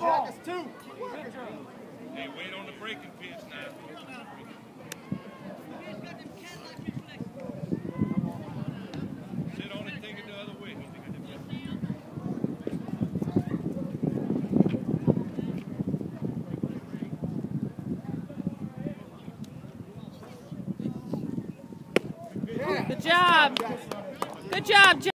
Jack, it's 2. Hey, wait on the breaking pitch now. Sit on it, take it the other way. Good job. Good job, Jack.